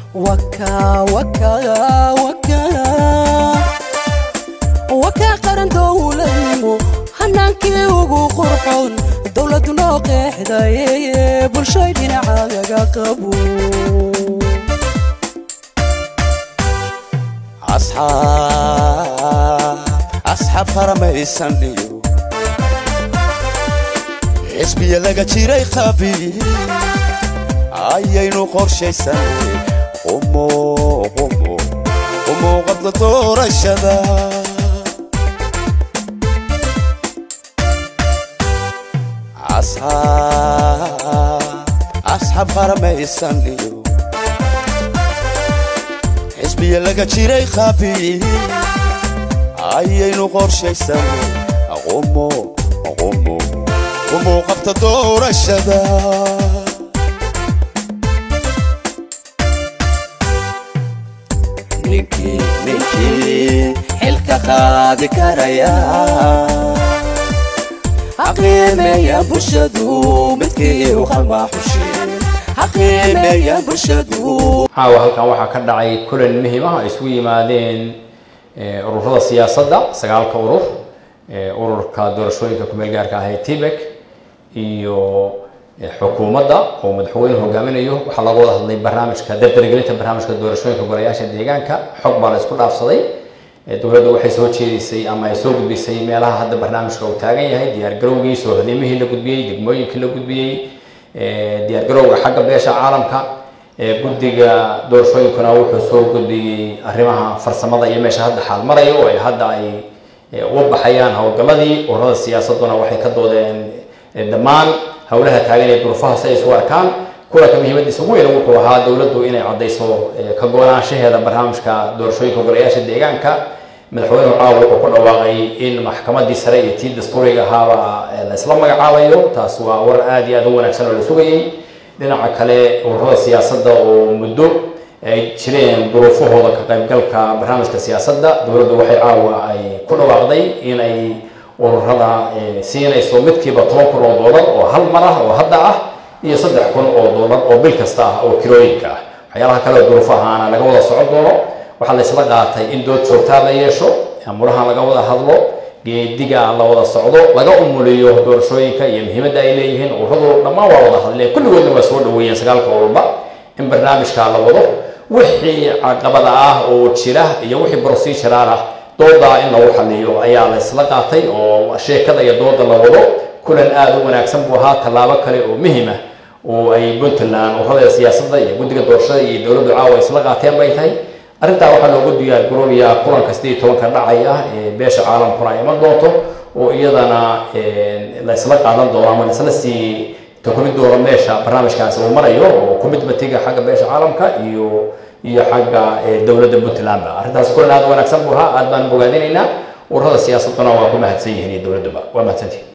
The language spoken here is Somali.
وكا قرن دولة هنانكي وقو قرحون دولة نوقع حدايا بلشايدين عاقا قبو أصحاب فرمي سنيو اسبي لغا جيري خبي ayaynu qorshaysanay umo qabla doorashada asxaab qaramaysanyo isbiya laga jiray khabi ayaynu qorshaysanay umo qabla doorashada نكي حلك قاد كريا حقيمة يا بشدو متكي وخلما حشين حقيمة يا بشدو halkan waxa ka dhacay kulan muhiim ah isku yimaadeen ururada siyaasadda sagaalka ururka doorashooyinka ku meel gaarka ah ee Tibek iyo xukuumadda oo madaxweynuhu hogaaminayo waxa laga wada hadlay barnaamijka dardargelinta barnaamijka doorashooyinka golayaasha deegaanka xog baa la isku dhaafsaday dawladdu waxay soo jeedisay ama ay soo gudbisay meelaha hadda barnaamijka uu taagan yahay diyaar garowgii soo hodimihii la gudbiyay degmooyinkii la gudbiyay diyaar garowga xagga beesha caalamka guddiga doorashooyinkuna wuxuu soo gudbiyay arrimaha farsamada iyo meesha hadda xal marayo oo ay hadda ay u baxayaan hawlgaladii ururada siyaasaduna waxay ka doodeen dhammaan hawlaha taagan ee duruufaha say isu arkaan kulanka muhiimadiisa ugu weyn wuxuu ahaa dawladdu inay cadayso ka go'aanshaheeda barnaamijka doorashooyinka golayaasha deegaanka madaxweynuhu wuxuu ku dhawaaqay in maxkamaddii sare iyo tii dastuuriga ahaaba la isla magacaabayo taas waa war aad iyo aad u wanaagsan oo la sugayay dhinaca kale ururada siyaasadda oo muddo ay jireen duruufahooda ka qaybgalka barnaamijka siyaasadda dawladdu waxay ay ku dhawaaqday in ay ururada siinayso midkiiba $10,000 oo hal mar ah oo hadda ah iyo $3,000 oo bil kasta ah oo kirooyinka ah waxyaalaha kale duruufahaana laga wada socon doono waxa la isla qaatay in dood joogto la yeesho amuraha laga wada hadlo geediga la wada socdo laga umuliyo doorashooyinka iyo muhiimadda ay leeyihiin ururadu dhammaan waa wada hadleen kulligoodna waa soo dhaweeyeen sagaalka ururba in barnaamijka la wado wixii caqabada ah oo jira iyo wixii procedure ah dooda in lagu xaliyo ayaa la isla qaatay oo sheekada iyo dooda la wado kulan aad u wanaagsan buu ahaa talaabo kale oo muhiim ah oo ay Puntland ururada siyaasadda iyo guddiga doorashada iyo dawladdu isla qaateen bay tahay arrintaa waxaa loogu diyaar garoobayaa kulanka 18 ka dhacaya ee beesha caalamkuna ay iman doonto oo iyadana la isla qaadan doono ama isla sii تكون دور ماشى برنامج كاس ومريو وكوميتمنتيga xagga beesha caalamka iyo xagga dawladda Puntland arrintaas kulan aad wanaagsan buu ahaa aad baan bogaadinaynaa ururada siyaasaduna waa ku mahadsan yihiin dawladda waa mahadsantii